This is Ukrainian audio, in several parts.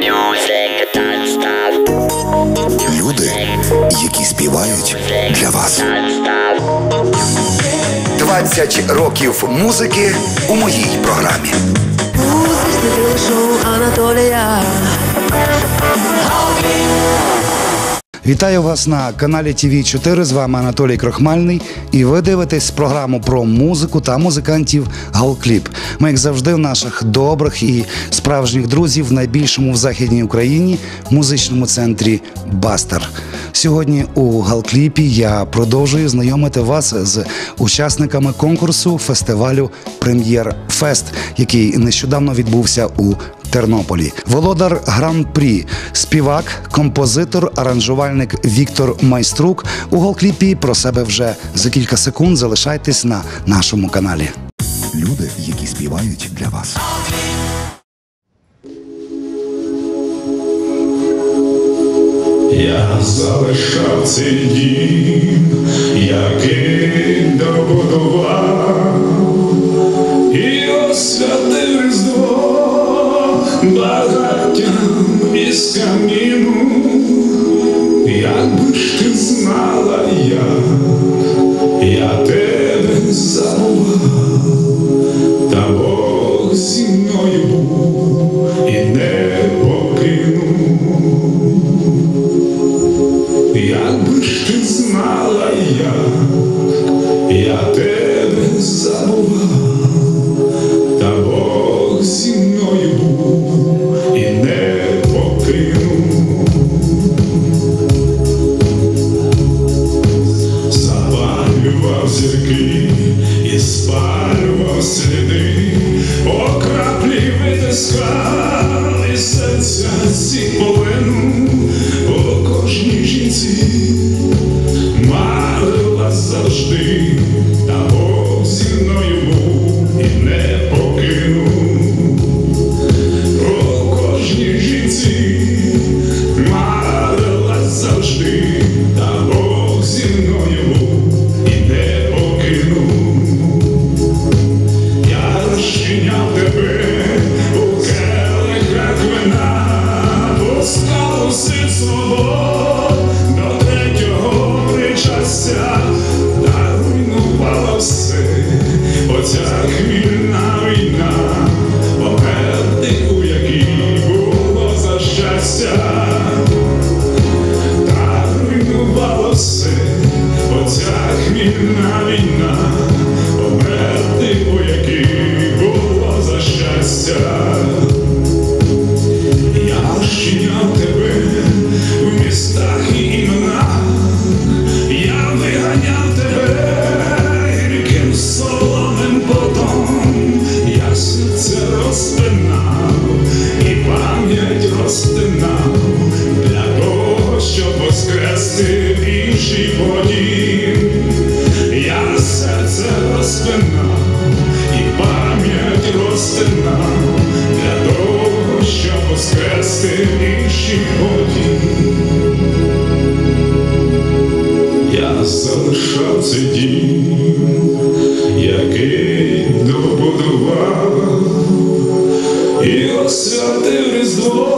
Люди, які співають для вас. 20 років музики у моїй програмі. Музичне шоу Анатолія. Вітаю вас на каналі ТВ4, з вами Анатолій Крохмальний, і ви дивитесь програму про музику та музикантів «Галкліп». Ми, як завжди, в наших добрих і справжніх друзів в найбільшому в Західній Україні музичному центрі «Бастер». Сьогодні у «Галкліпі» я продовжую знайомити вас з учасниками конкурсу фестивалю «Прем'єр Фест», який нещодавно відбувся у Тернополі. Володар Гран-прі, співак, композитор, аранжувальник Віктор Майструк. У «Галкліпі» про себе вже за кілька секунд. Залишайтесь на нашому каналі. Люди, які співають для вас. Я залишав цей дім, який добудував, і освятив Різдво багаттям із каміну. Якби ж ти знала, я тебе забував, та Бог зі мною був і не покинув. Якби ж ти знала, я тебе забував, та Бог зі мною був і не покинув. Запалював зірки і спалював сліди, по краплі витискав із серця ці полину. У кожній жінці марила завжди, та Бог зі мною був і не покинув. У кожній жінці марила завжди, та Бог зі мною був і не покинув. Я розчиняв тебе у келихах вина, пускав у світ свобод до третього причастя, та руйнувала все оця хмільна війна, померти, у якій було за щастя, та руйнувала все оця хмільна війна, померти, у якій було за щастя. Я розчиняв тебе в містах і іменах, я виганяв тебе гірким солоним потом, я серце розпинав і пам'ять розтинав для того, щоб воскрести інший потім. Я серце розпинав і пам'ять розтинав для того, щоб воскрести інший потім. Я залишав цей дім, який добудував, і освятив Різдво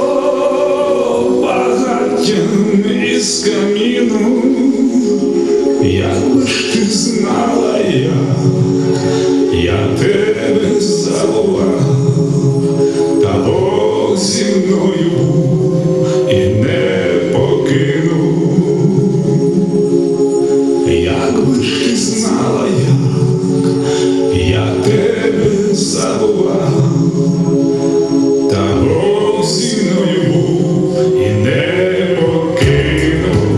багаттям із каміну. Якби ж ти знала, я тебе забував, та Бог зі мною був і не покинув. Якби ж ти знала, я тебе забував, та Бог зі мною був і не покинув.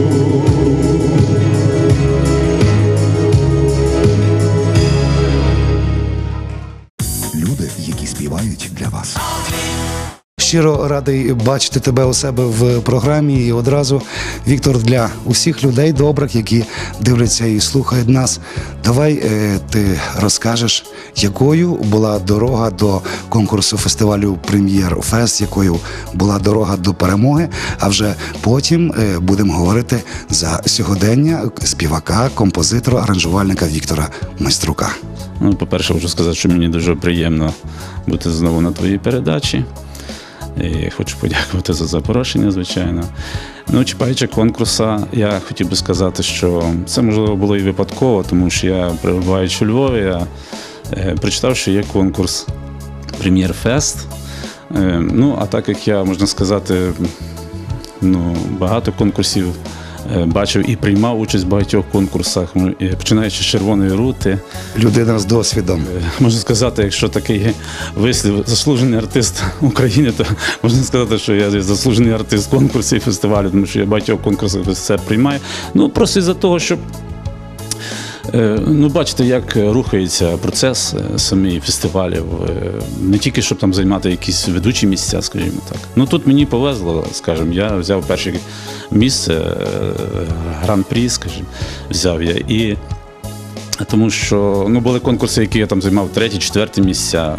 Люди, які співають для вас. Щиро радий бачити тебе у себе в програмі. І одразу, Віктор, для усіх людей добрих, які дивляться і слухають нас, давай ти розкажеш, якою була дорога до конкурсу фестивалю «Прем'єр Фест», якою була дорога до перемоги, а вже потім будемо говорити за сьогодення співака, композитора, аранжувальника Віктора Майструка. Ну, по-перше, хочу сказати, що мені дуже приємно бути знову на твоїй передачі. І хочу подякувати за запрошення, звичайно. Ну, чіпаючи конкурса, я хотів би сказати, що це, можливо, було і випадково, тому що я, перебуваючи у Львові, я прочитав, що є конкурс «Прем'єр-фест». Ну, а так як я, можна сказати, багато конкурсів бачив і приймав участь в багатьох конкурсах, починаючи з «Червоної рути». Людина з досвідом. Можна сказати, якщо такий вислів заслужений артист України, то можна сказати, що я заслужений артист конкурсів і фестивалю, тому що я в багатьох конкурсах це приймаю. Ну, просто із-за того, щоб бачите, як рухається процес самих фестивалів, не тільки, щоб там займати якісь ведучі місця, скажімо так. Ну, тут мені повезло, скажімо, я взяв перше місце, гран-прі, скажімо, взяв я. І тому що, були конкурси, які я там займав 3-4 місця.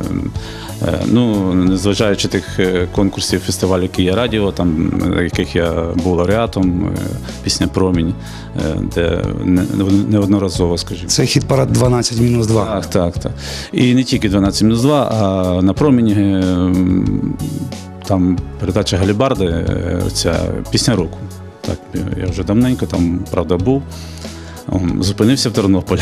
Незважаючи тих конкурсів, фестивалів, які є радіо, там, яких я був лауреатом, пісня «Промінь», де неодноразово, скажімо. Це хіт-парад 12-2. Так. І не тільки 12-2, а на «Промінь» там передача Галібарди, ця пісня року. Так, я вже давненько там, правда, був. Зупинився в Тернополі.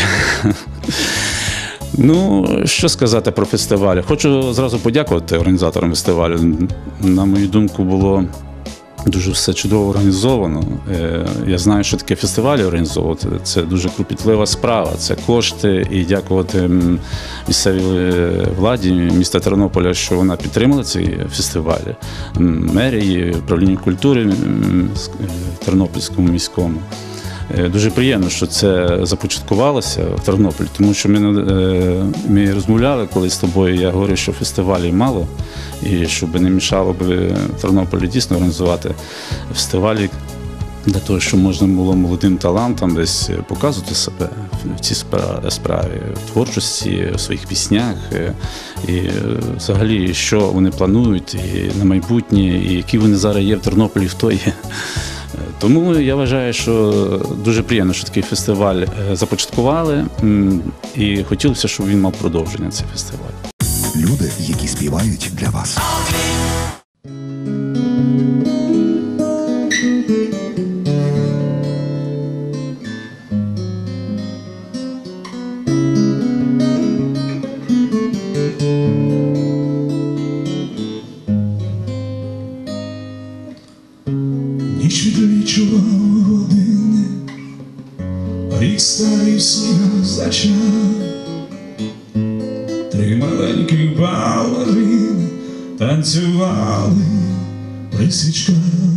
Ну, що сказати про фестивалі? Хочу зразу подякувати організаторам фестивалю. На мою думку, було дуже все чудово організовано. Я знаю, що таке фестивалі організовувати. Це дуже кропітлива справа. Це кошти. І дякувати місцевій владі міста Тернополя, що вона підтримала ці фестивалі. Мерії, управлінню культури Тернопільському міському. Дуже приємно, що це започаткувалося в Тернополі, тому що ми розмовляли колись з тобою, я говорив, що фестивалів мало, і щоб не мішало б в Тернополі дійсно організувати фестивалі для того, щоб можна було молодим талантам десь показувати себе в цій справі, в творчості, в своїх піснях, і взагалі, що вони планують і на майбутнє, і які вони зараз є в Тернополі, хто є. Тому я вважаю, що дуже приємно, що такий фестиваль започаткували, і хотілося, щоб він мав продовження, цей фестиваль. Люди, які співають для вас. Ніч відлічував години, рік старий сніг зачав. Три маленькі балерини танцювали при свічках.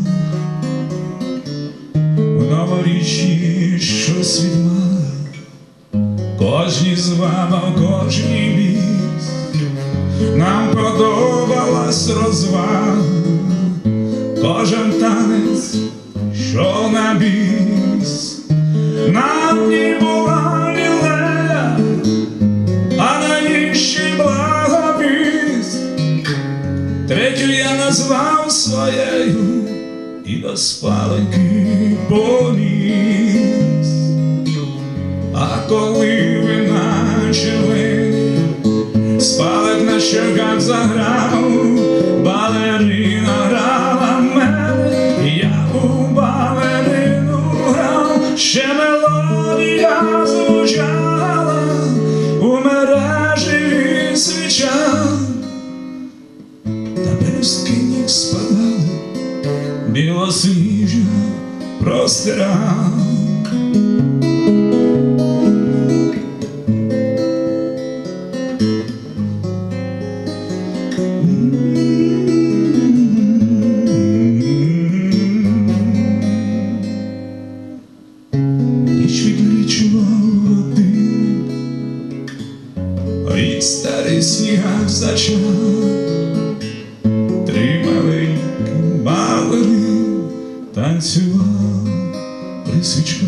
У новоріччі щось відмах, кожній з вами, кожній біс. Нам подобалась розвага, кожен танець, що на біс. На одній була лілея, а на іншій благовість. Третю я назвав своєю і до спаленки поніс. А коли ви начали, спалик на щоках заграв, балерина грала мене, я у балерину грав, ще мелодія звучала у мережі свіча. Та пелюстки ніг спадали, білосніжно простирав. Рік старий сніг зачав, три маленькі балерини танцював при свічках.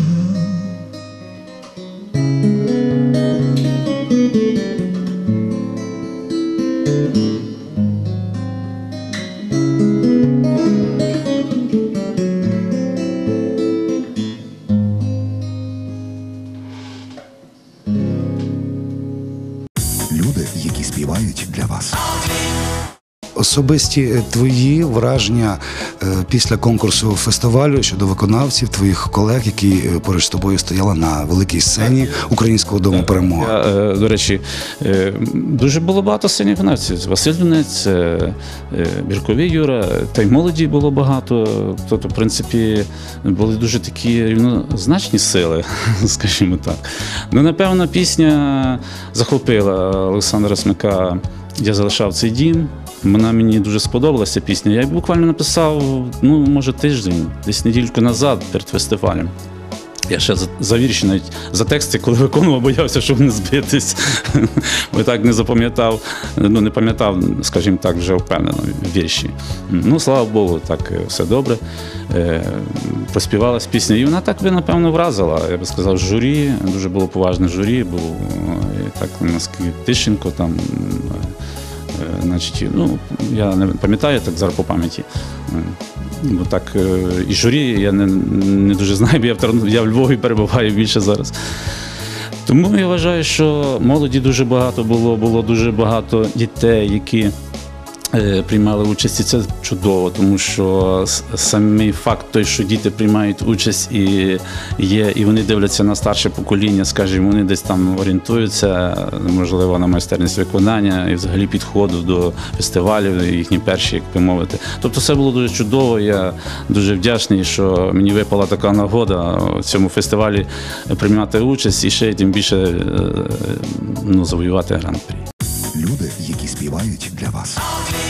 Люди, які співають для вас. особисті твої враження після конкурсу фестивалю щодо виконавців, твоїх колег, які поруч з тобою стояли на великій сцені Українського дому перемоги. Я, до речі, дуже було багато сильних виконавців. Василь Дунець, Бірковий Юра, та й молоді було багато. Тобто, в принципі, були дуже такі рівнозначні сили, скажімо так. Ну, напевно, пісня захопила Олександра Смика «Я залишав цей дім». Вона мені дуже сподобалася пісня. Я буквально написав, ну, може, тиждень, десь недільку назад перед фестивалем. Я ще за вірші, навіть за тексти, коли виконував, боявся, щоб не збитись. Бо так не запам'ятав, ну не пам'ятав, скажімо так, вже впевнено вірші. Ну, слава Богу, так все добре. Проспівалась пісня. І вона так би, напевно, вразила. Я би сказав, журі, дуже було поважне журі, був так, наскільки Тищенко там. Значить, ну, я не пам'ятаю так зараз по пам'яті. Бо так, і журі я не дуже знаю, бо я в Львові перебуваю більше зараз. Тому я вважаю, що молоді дуже багато було дуже багато дітей, які приймали участь, і це чудово, тому що самий факт той, що діти приймають участь і вони дивляться на старше покоління, скажімо, вони десь там орієнтуються, можливо, на майстерність виконання і взагалі підходу до фестивалів, їхні перші, як би мовити. Тобто все було дуже чудово, я дуже вдячний, що мені випала така нагода в цьому фестивалі приймати участь і ще тим більше завоювати гран-прі. Люди, які співають для вас.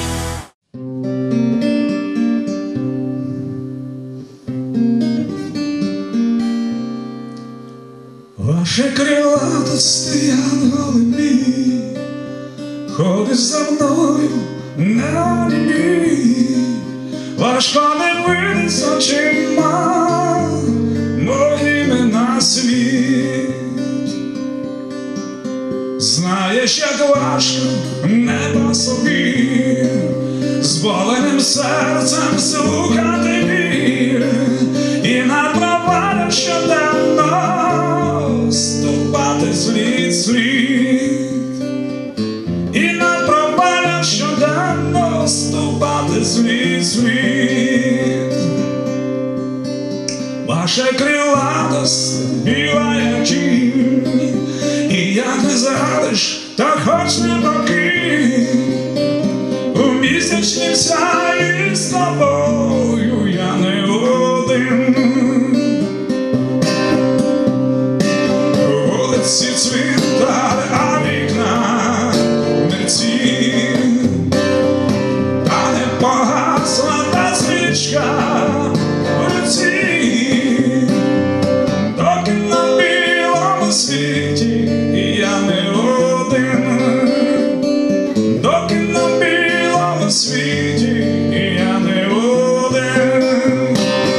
Ваше крилатості янголи мій, ходиш за мною на небі, важко не видись очима моїми на світ. Знаєш, як важко небо собі, зболеним серцем слухати біль, і над провалем щоденно ступати слід, і над провалем щоденно ступати слід. Ваше крилатость біла, як тінь, і як не зрадиш, так хоч не покинь. У місячнім сяї з тобою я не один. Вулиці цвітали, а вікна мерці, та не погасла та свічка в руці, доки на білому світі я не один, доки на білому світі я не один.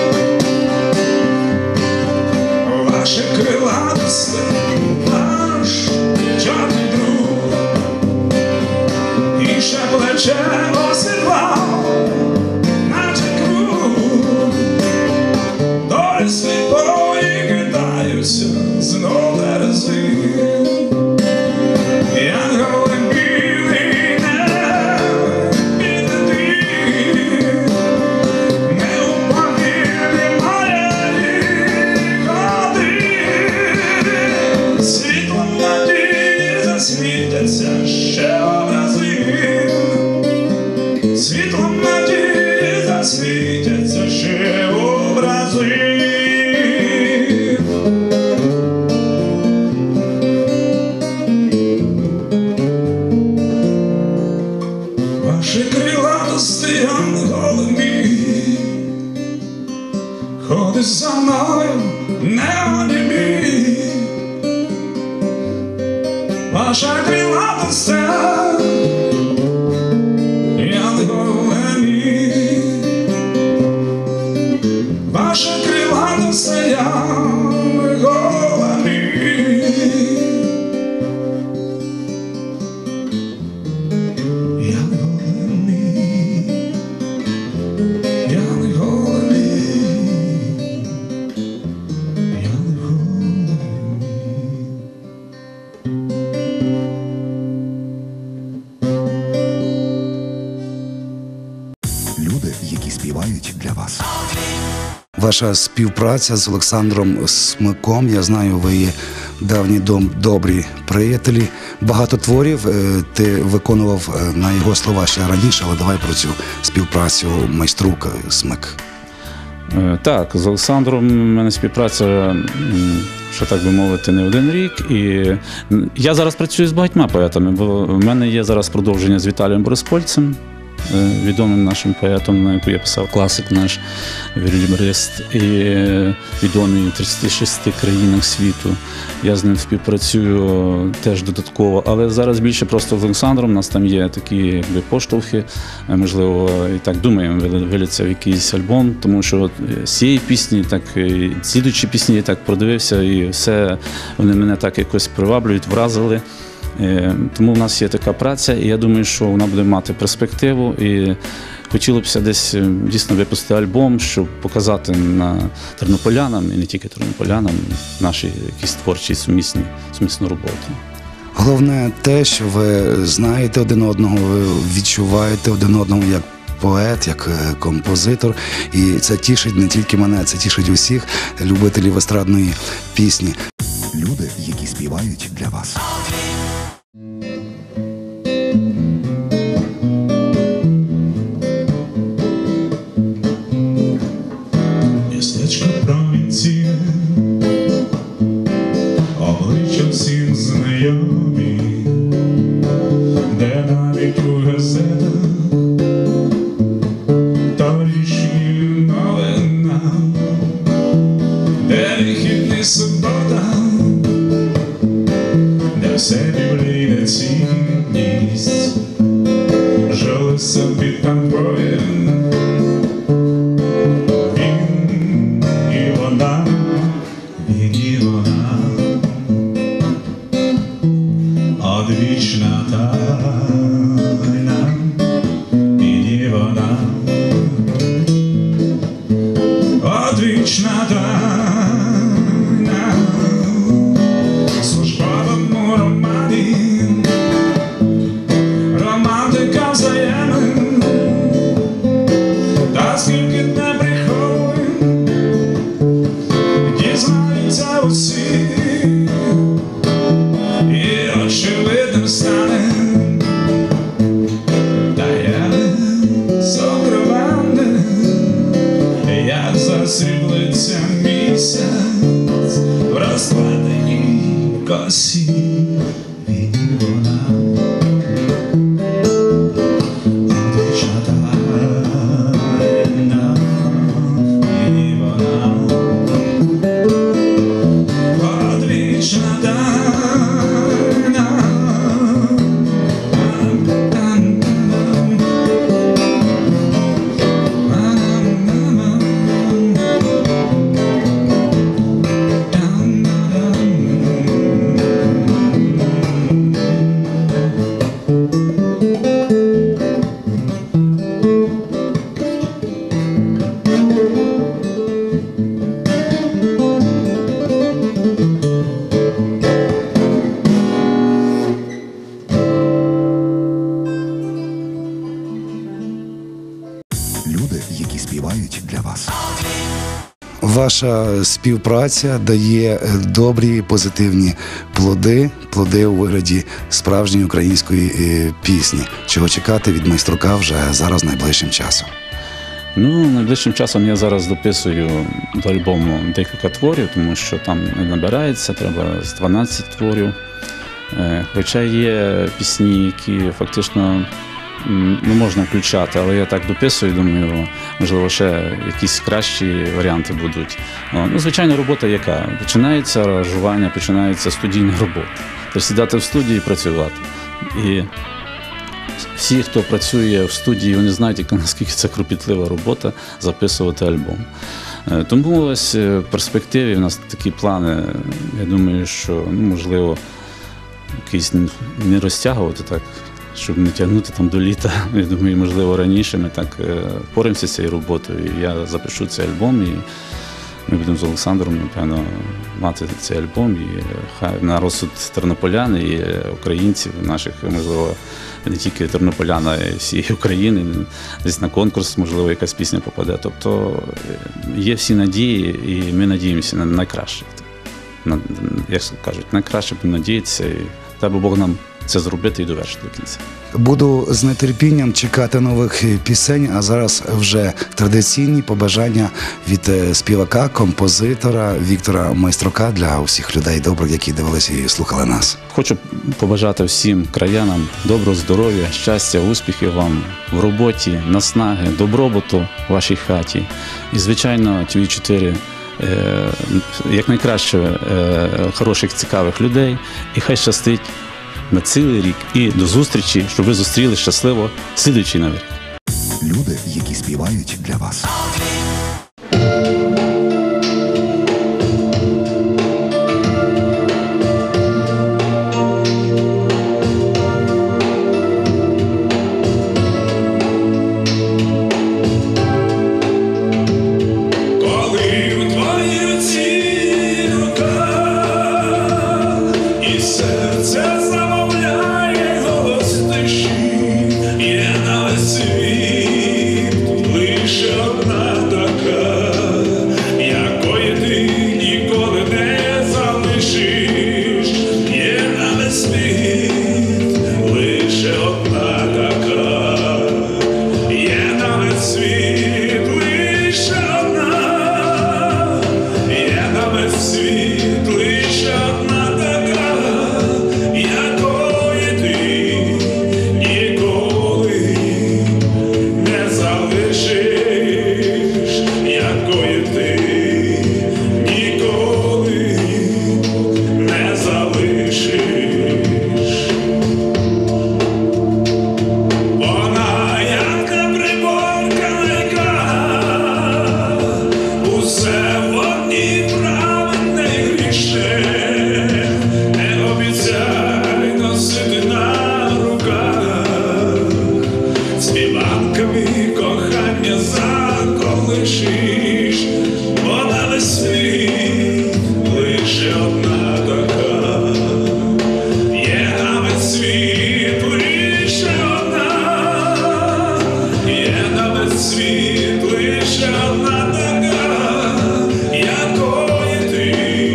Ваше крилатосте, наш чорний друг, і ще плече осідлав, наче круг, долі сліпої кидаються знов терези. Янголи білий, не піди, не упавілі моєї ходи. Світлом надії засвітяться ще образи, світлом надії засвітяться ще образи. Ваші крилатості янголи мій, ходиш за мною не онімій. Ваша крилатость янголи мій, ваша крилатость янголи мій. співають для вас. Ваша співпраця з Олександром Смиком, я знаю, ви є давні добрі приятелі. Багато творів ти виконував на його слова ще раніше, але давай про цю співпрацю майструк Смик. Так, з Олександром у мене співпраця, що так би мовити, не один рік. І я зараз працюю з багатьма поетами, бо в мене є зараз продовження з Віталієм Бориспольцем, відомим нашим поетом, на яку я писав класик наш вірюлібрист, і відомий у 36 країнах світу. Я з ним співпрацюю теж додатково, але зараз більше просто з Олександром. У нас там є такі якби поштовхи, можливо, і так думаємо, виліться в якийсь альбом, тому що от з цієї пісні, так і слідуючі пісні я так продивився, і все, вони мене так якось приваблюють, вразили. Тому в нас є така праця, і я думаю, що вона буде мати перспективу. І хотілося б десь дійсно випустити альбом, щоб показати тернополянам, і не тільки тернополянам, наші якісь творчі сумісну роботу. Головне те, що ви знаєте один одного, ви відчуваєте один одного як поет, як композитор. І це тішить не тільки мене, це тішить усіх любителів естрадної пісні. Люди, які співають для вас. Містечко провінційне, обличчя всім знайомі, де навіть у газетах торічні новина, де вихідні субота, де все біблійне цінність, жили собі там двоє. Одвічна тайна, і вона, одвічна тайна, в службовому романі, романтика взаємин, та скільки не приховує, дізнаються усі. Очевидним стане таємне, сокровенне, як засріблиться місяць в розкладеній косі. І вона, одвічна тайна, і вона, одвічна тайна. Люди, які співають для вас. Ваша співпраця дає добрі, позитивні плоди у вигляді справжньої української пісні. Чого чекати від майструка вже зараз найближчим часом? Найближчим часом я зараз дописую до альбому декілька творів, тому що там не набирається, треба з 12 творів. Хоча є пісні, які фактично можна включати, але я так дописую, думаю, можливо, ще якісь кращі варіанти будуть. Звичайно, робота яка? Починається аранжування, починається студійна робота. Тобто сідати в студії і працювати. І всі, хто працює в студії, вони знають, наскільки це кропітлива робота записувати альбом. Тому ось в перспективі в нас такі плани, я думаю, що, можливо, якісь не розтягувати так, щоб не тягнути там до літа. Я думаю, можливо, раніше ми так впораємося з цією роботою. Я запишу цей альбом і ми будемо з Олександром, напевно, мати цей альбом, і хай на розсуд тернополян і українців, наших, можливо, не тільки тернополян, а й всієї України, десь на конкурс, можливо, якась пісня попаде. Тобто є всі надії, і ми надіємося на найкраще. Як кажуть, найкраще будемо надіятися, і дай Бог нам це зробити і довершити до кінця. Буду з нетерпінням чекати нових пісень, а зараз вже традиційні побажання від співака, композитора Віктора Майструка для усіх людей добрих, які дивилися і слухали нас. Хочу побажати всім краянам доброго здоров'я, щастя, успіхів вам в роботі, наснаги, добробуту в вашій хаті. І, звичайно, ТВ4 якнайкраще хороших, цікавих людей. І хай щастить на цілий рік. І до зустрічі, щоб ви зустріли щасливо слідуючий новий рік. Люди, які співають для вас. Коли в твоїй руці рука, і серце замовляє голос тиші, є на весь світ лише одна така, якої ти ніколи не залишиш. Є на весь світ лише одна така, є на весь світ лише одна, є на весь світ лише одна така, якої ти ніколи не залишиш, якої ти ніколи не залишиш. Вона як приборка, яка усе в одній праведне й грішне. Не обіцяй носити на руках, співанками кохання заколишиш. Вона весь світ лише одна така, є на весь світ лише одна, є на весь світ лише одна така, якої ти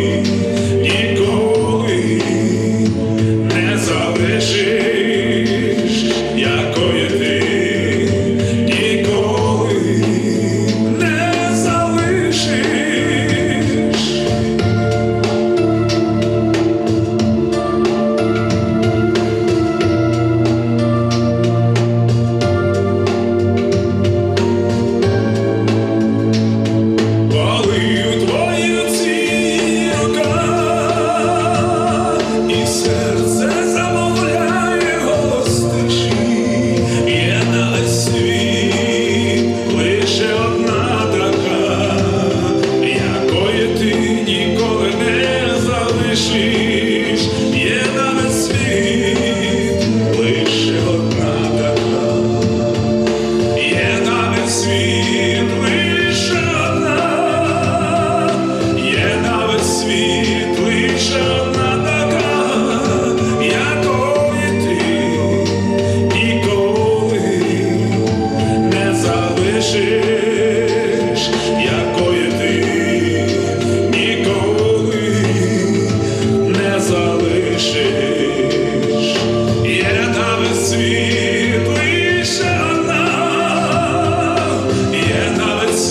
ніколи не залишиш, якої ти ніколи не залишиш. Коли у твоїй руці рука, і серце замовляє голос тиші, є на весь світ лише одна така, якої ти ніколи не залишиш. Є на весь світ лише одна така, є на весь світ лише одна, є на весь світ лише одна така, якої ти ніколи не залишиш, якої ти ніколи не залишиш. Є на весь світ лише одна, є на весь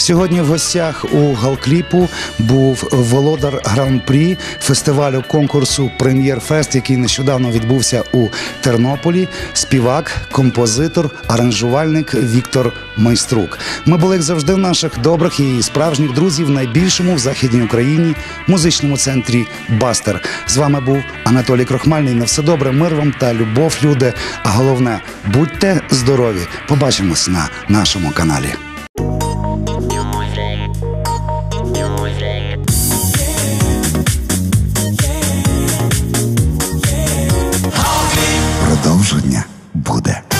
Сьогодні в гостях у Галкліпу був володар гран-прі фестивалю конкурсу «Прем'єр-фест», який нещодавно відбувся у Тернополі, співак, композитор, аранжувальник Віктор Майструк. Ми були, як завжди, в наших добрих і справжніх друзів в найбільшому в Західній Україні музичному центрі «Бастер». З вами був Анатолій Крохмальний. На все добре, мир вам та любов, люди. А головне, будьте здорові. Побачимось на нашому каналі. Продовження буде.